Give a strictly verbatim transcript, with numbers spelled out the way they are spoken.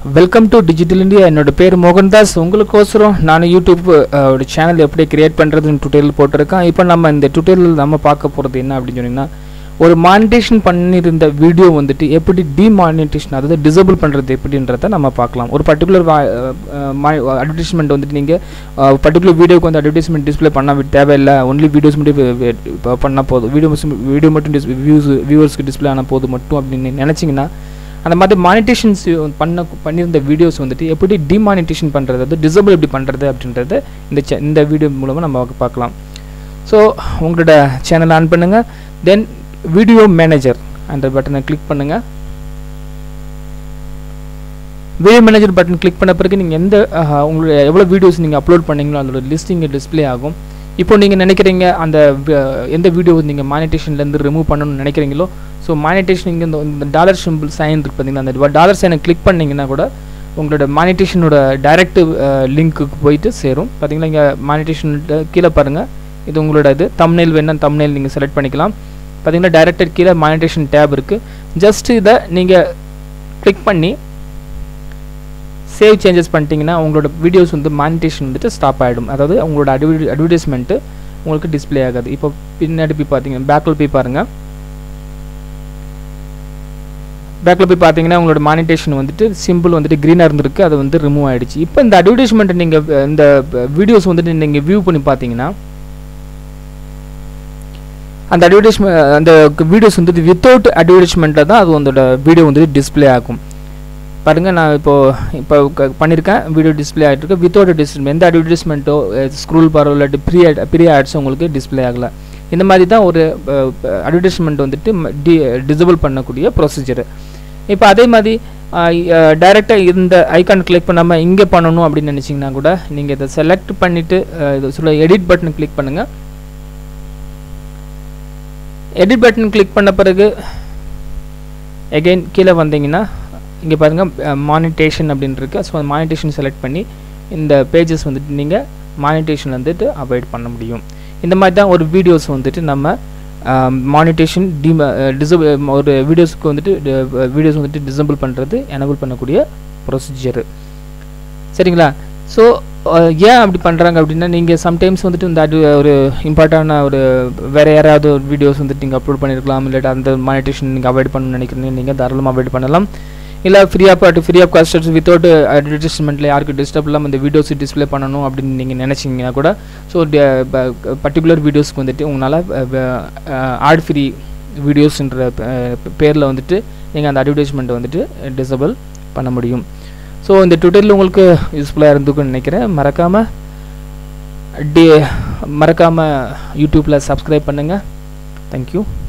Welcome to digital India. என்னோட பேர் மோகன்தாஸ். உங்களுக்கோசரம் நான் யூடியூப் ஒரு சேனல் எப்படி கிரியேட் பண்ணுறதுன்னு டுட்டோரியல் போட்டிருக்கேன். இப்போ நம்ம இந்த டுட்டோரியல் நம்ம பார்க்க போகிறது என்ன அப்படின்னு சொன்னீங்கன்னா, ஒரு மானிட்டேஷன் பண்ணியிருந்த வீடியோ வந்துட்டு எப்படி டிமானிட்டேஷன், அதாவது டிசேபிள் பண்ணுறது எப்படின்றத நம்ம பார்க்கலாம். ஒரு பர்டிகுலர் அட்வர்டைஸ்மெண்ட் வந்துட்டு நீங்கள் பர்டிகுலர் வீடியோக்கு வந்து அட்வர்டைஸ்மெண்ட் டிஸ்பிளே பண்ண தேவையில்லை, ஒன்லி வீடியோஸ் மட்டும் பண்ணால் போதும், வீடியோ வீடியோ மட்டும் டிஸ் வியூஸ் வியூவர்ஸ்க்கு டிஸ்பிளே ஆனால் போதும் மட்டும் அப்படின்னு நினச்சிங்கன்னா, அந்த மாதிரி மானிட்டேஷன்ஸ் பண்ண பண்ணியிருந்த வீடியோஸ் வந்துட்டு எப்படி டிமானிட்டேஷன் பண்ணுறது, அது டிசேபிள் எப்படி பண்ணுறது அப்படின்றத இந்த இந்த வீடியோ மூலமாக நம்ம பார்க்கலாம். ஸோ உங்களோட சேனல் ஆன் பண்ணுங்கள். தென் வீடியோ மேனேஜர் அந்த பட்டனை கிளிக் பண்ணுங்கள். வீடியோ மேனேஜர் பட்டன் கிளிக் பண்ண பிறகு நீங்கள் எந்த உங்களுடைய எவ்வளோ வீடியோஸ் நீங்கள் அப்லோட் பண்ணீங்களோ அதோட லிஸ்டிங் டிஸ்பிளே ஆகும். இப்போ நீங்கள் நினைக்கிறீங்க அந்த எந்த வீடியோ நீங்கள் மானிட்டேஷன்லேருந்து ரிமூவ் பண்ணணும்னு நினைக்கிறீங்களோ, ஸோ மானிட்டேஷன் இங்கே இந்த டாலர் சிம்பிள் சைன் இருக்குது பார்த்தீங்கன்னா, அந்த டாலர் சைனை கிளிக் பண்ணிங்கன்னா கூட உங்களோட மானிட்டேஷனோட டைரக்ட் லிங்க்குக்கு போயிட்டு சேரும். பார்த்தீங்களா, இங்கே மானிட்டேஷன் கீழே பாருங்கள், இது உங்களோட இது தம்ப்நெயில் வேணால் தம்ப்நெயில் நீங்கள் செலக்ட் பண்ணிக்கலாம். பார்த்தீங்கன்னா டைரக்டட் கீழே மானிட்டேஷன் டேப் இருக்குது. ஜஸ்ட் இதை நீங்கள் கிளிக் பண்ணி சேவ் சேஞ்சஸ் பண்ணிட்டீங்கன்னா உங்களோட வீடியோஸ் வந்து மானிட்டேஷன் வந்துட்டு ஸ்டாப் ஆகிடும். அதாவது உங்களோட அட்வர்டை அட்வர்டைஸ்மெண்ட்டு உங்களுக்கு டிஸ்பிளே ஆகாது. இப்போ பின்னாடி போய் பார்த்தீங்கன்னா பேக்கில் போய் பாருங்கள். பேக்கில் போய் பார்த்தீங்கன்னா உங்களோட மானிட்டேஷன் வந்துட்டு சிம்பிள் வந்துட்டு க்ரீனாக இருந்திருக்கு, அது வந்து ரிமூவ் ஆகிடுச்சு. இப்போ இந்த அட்வர்டைஸ்மெண்ட்டை நீங்கள் இந்த வீடியோஸ் வந்துட்டு நீங்கள் வியூ பண்ணி பார்த்தீங்கன்னா, அந்த அட்வர்டைஸ்மெண்ட் அந்த வீடியோஸ் வந்துட்டு வித்தவுட் அட்வர்டைஸ்மெண்ட்டில் தான் அது அதோட வீடியோ வந்துட்டு டிஸ்பிளே ஆகும். பாருங்கள், நான் இப்போது இப்போ பண்ணியிருக்கேன், வீடியோ டிஸ்பிளே ஆகிட்டு இருக்கு வித்தவுட் அட்வர்டைஸ்மெண்ட். எந்த அட்வர்டைஸ்மெண்ட்டோ ஸ்க்ரோல் பாரோ இல்லாட்டி ப்ரீ ஆட் ப்ரீ ஆட்ஸும் உங்களுக்கு டிஸ்பிளே ஆகலை. இந்த மாதிரி தான் ஒரு அட்வர்டைஸ்மெண்ட் வந்துட்டு டி டிசேபிள் பண்ணக்கூடிய ப்ரொசீஜர். இப்போ அதே மாதிரி டைரெக்டாக இந்த ஐக்கான் கிளிக் பண்ணாமல் இங்கே பண்ணணும் அப்படின்னு நினச்சிங்கன்னா கூட நீங்கள் இதை செலக்ட் பண்ணிவிட்டு இது சொல்ல எடிட் பட்டன் கிளிக் பண்ணுங்கள். எடிட் பட்டன் கிளிக் பண்ண பிறகு எகைன் கீழே வந்தீங்கன்னா இங்கே பாருங்கள் மானிட்டேஷன் அப்படின்னு இருக்கு. ஸோ மானிட்டேஷன் செலக்ட் பண்ணி இந்த பேஜஸ் வந்துட்டு நீங்கள் மானிட்டேஷன் வந்துட்டு அவாய்ட் பண்ண முடியும். இந்த மாதிரி தான் ஒரு வீடியோஸ் வந்துட்டு நம்ம மானிட்டேஷன் டி டிசேபிள் ஒரு வீடியோஸ்க்கு வந்துட்டு வீடியோஸ் வந்துட்டு டிசேபிள் பண்ணுறது எனேபிள் பண்ணக்கூடிய ப்ரொசீஜர். சரிங்களா? ஸோ ஏன் அப்படி பண்ணுறாங்க அப்படின்னா, நீங்கள் சம்டைம்ஸ் வந்துட்டு இந்த அது ஒரு இம்பார்ட்டான ஒரு வேறு யாராவது ஒரு வீடியோஸ் வந்துட்டு நீங்கள் அப்லோட் பண்ணியிருக்கலாம், இல்லாட்டி அந்த மானிட்டேஷன் நீங்கள் அவாய்ட் பண்ணணும்னு நினைக்கிறீங்க, நீங்கள் தாராளமாக அவாய்ட் பண்ணலாம். இல்லை free of free of cost without அட்வர்டைஸ்மெண்ட்டில் யாருக்கு டிஸ்டர்ப் இல்லாமல் இந்த வீடியோஸ் டிஸ்பிளே பண்ணணும் அப்படின்னு நீங்கள் நினச்சிங்கன்னா கூட, ஸோ பர்டிகுலர் வீடியோஸ்க்கு வந்துட்டு உங்களால் ஆட் ஃப்ரீ வீடியோஸ்ன்ற பேரில் வந்துட்டு நீங்கள் அந்த அட்வர்டைஸ்மெண்ட்டை வந்துட்டு டிசேபிள் பண்ண முடியும். ஸோ இந்த டுட்டோரியல் உங்களுக்கு யூஸ்ஃபுல்லாக இருந்துக்குன்னு நினைக்கிறேன். மறக்காமல் டி மறக்காமல் யூடியூப்பில் சப்ஸ்கிரைப் பண்ணுங்கள். தேங்க்யூ.